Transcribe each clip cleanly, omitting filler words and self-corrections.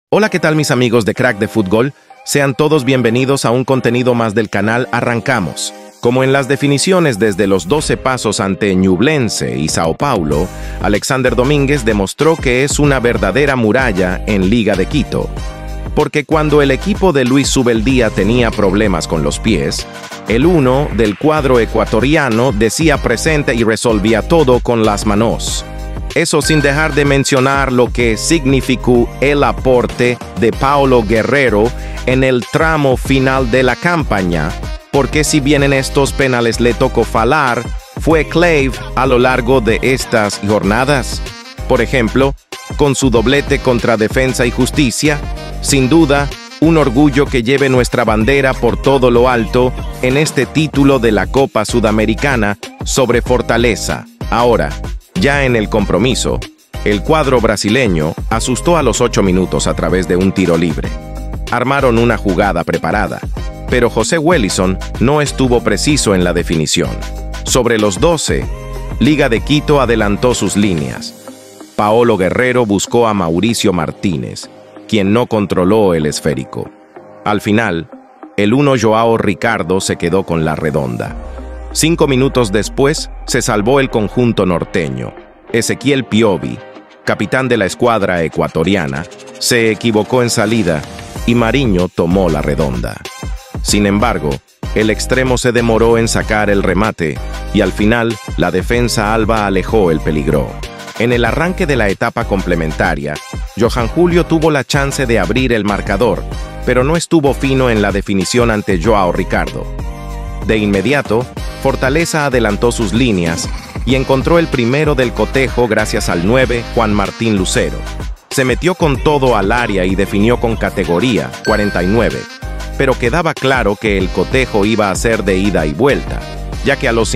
Hola, ¿qué tal mis amigos de Crack de Fútbol? Sean todos bienvenidos a un contenido más del canal Arrancamos. Como en las definiciones desde los 12 pasos ante Ñublense y Sao Paulo, Alexander Domínguez demostró que es una verdadera muralla en Liga de Quito. Porque cuando el equipo de Luis Subeldía tenía problemas con los pies, el uno del cuadro ecuatoriano decía presente y resolvía todo con las manos. Eso sin dejar de mencionar lo que significó el aporte de Paolo Guerrero en el tramo final de la campaña, porque si bien en estos penales le tocó falar, fue clave a lo largo de estas jornadas. Por ejemplo, con su doblete contra Defensa y Justicia, sin duda, un orgullo que lleve nuestra bandera por todo lo alto en este título de la Copa Sudamericana sobre Fortaleza. Ahora, ya en el compromiso, el cuadro brasileño asustó a los 8 minutos a través de un tiro libre. Armaron una jugada preparada, pero José Wellison no estuvo preciso en la definición. Sobre los 12, Liga de Quito adelantó sus líneas. Paolo Guerrero buscó a Mauricio Martínez, quien no controló el esférico. Al final, el uno Joao Ricardo se quedó con la redonda. 5 minutos después, se salvó el conjunto norteño. Ezequiel Piovi, capitán de la escuadra ecuatoriana, se equivocó en salida y Mariño tomó la redonda. Sin embargo, el extremo se demoró en sacar el remate y al final, la defensa alba alejó el peligro. En el arranque de la etapa complementaria, Johan Julio tuvo la chance de abrir el marcador, pero no estuvo fino en la definición ante Joao Ricardo. De inmediato, Fortaleza adelantó sus líneas y encontró el primero del cotejo gracias al 9 Juan Martín Lucero. Se metió con todo al área y definió con categoría 49, pero quedaba claro que el cotejo iba a ser de ida y vuelta, ya que a los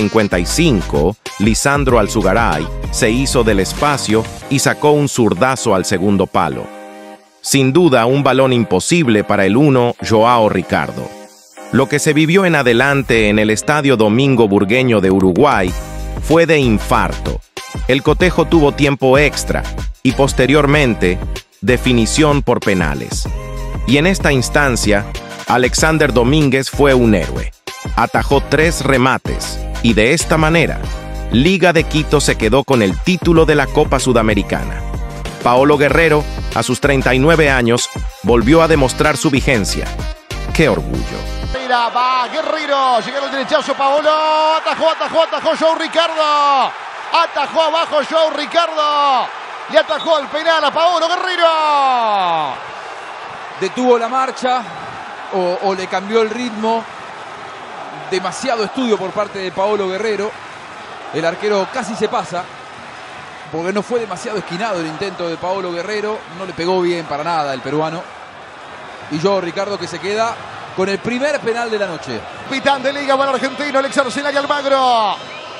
55, Lisandro Alzugaray se hizo del espacio y sacó un zurdazo al segundo palo. Sin duda, un balón imposible para el 1 Joao Ricardo. Lo que se vivió en adelante en el Estadio Domingo Burgueño de Uruguay fue de infarto. El cotejo tuvo tiempo extra y posteriormente definición por penales. Y en esta instancia, Alexander Domínguez fue un héroe. Atajó 3 remates y de esta manera, Liga de Quito se quedó con el título de la Copa Sudamericana. Paolo Guerrero, a sus 39 años, volvió a demostrar su vigencia. ¡Qué orgullo! Mira, va Guerrero, llega el derechazo Paolo, atajó Joao Ricardo, atajó abajo Joao Ricardo, le atajó el penal a Paolo Guerrero. Detuvo la marcha o le cambió el ritmo. Demasiado estudio por parte de Paolo Guerrero. El arquero casi se pasa, porque no fue demasiado esquinado el intento de Paolo Guerrero. No le pegó bien para nada el peruano. Y Joao Ricardo que se queda con el primer penal de la noche. Capitán de Liga para el argentino, Alex Arsenal y Almagro.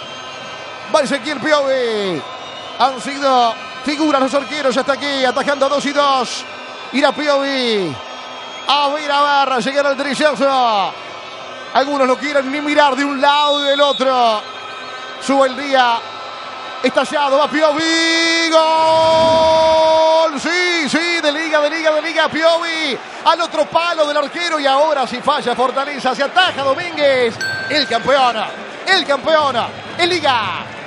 Va Ezequiel Piovi. Han sido figuras los arqueros hasta aquí, atajando 2 y 2. Irá Piovi. A ver, llegar al derechazo. Algunos no quieren ni mirar de un lado y del otro. Sube el día. Estallado, va Piovi. ¡Gol! Sí, de Liga, Piovi. Al otro palo del arquero y ahora si falla Fortaleza, se ataja Domínguez. El campeón, en Liga.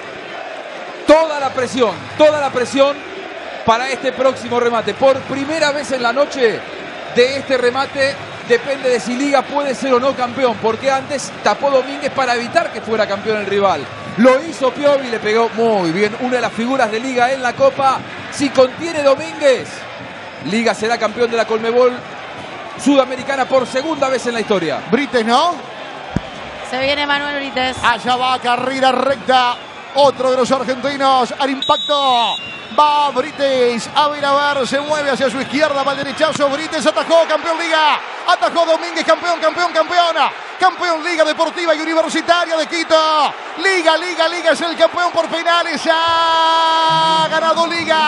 Toda la presión para este próximo remate. Por primera vez en la noche de este remate depende de si Liga puede ser o no campeón, porque antes tapó Domínguez para evitar que fuera campeón el rival. Lo hizo Piovi, le pegó muy bien. Una de las figuras de Liga en la Copa. Si contiene Domínguez, Liga será campeón de la Conmebol Sudamericana por segunda vez en la historia. Brites, ¿no? Se viene Manuel Brites. Allá va, carrera recta. Otro de los argentinos al impacto. Va Brites. A ver, se mueve hacia su izquierda. Va al derechazo. Brites atajó, campeón Liga. Atajó Domínguez, campeón. Campeón Liga Deportiva y Universitaria de Quito. Liga es el campeón por penales. Ha ganado Liga.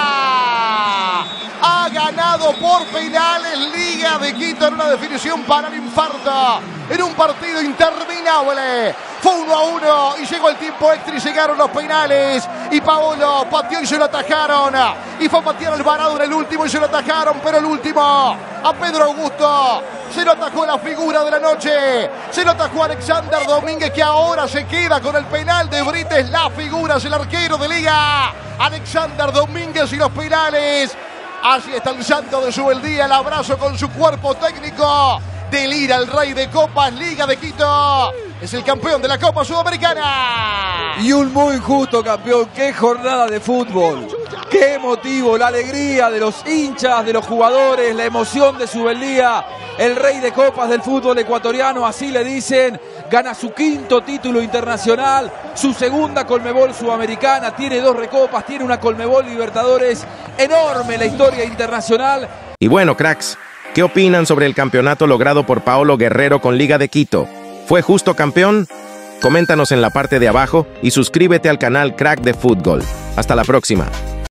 Ha ganado por penales Liga de Quito en una definición para el infarto. En un partido interminable. Fue 1-1 y llegó el tiempo extra y llegaron los penales. Y Paolo pateó y se lo atajaron. Y fue a patear Alvarado en el último y se lo atajaron. Pero el último, a Pedro Augusto, se lo atajó la figura de la noche. Se lo atajó Alexander Domínguez, que ahora se queda con el penal de Brites. La figura es el arquero de Liga, Alexander Domínguez, y los penales. Así está el santo de Subeldía. El abrazo con su cuerpo técnico. Delira el rey de copas. Liga de Quito es el campeón de la Copa Sudamericana. Y un muy justo campeón. Qué jornada de fútbol. Qué emotivo. La alegría de los hinchas, de los jugadores, la emoción de Subeldía. El rey de copas del fútbol ecuatoriano, así le dicen. Gana su 5º título internacional, su 2ª Conmebol Sudamericana, tiene 2 recopas, tiene una Conmebol Libertadores. Enorme la historia internacional. Y bueno, cracks, ¿qué opinan sobre el campeonato logrado por Paolo Guerrero con Liga de Quito? ¿Fue justo campeón? Coméntanos en la parte de abajo y suscríbete al canal Crack de Fútbol. Hasta la próxima.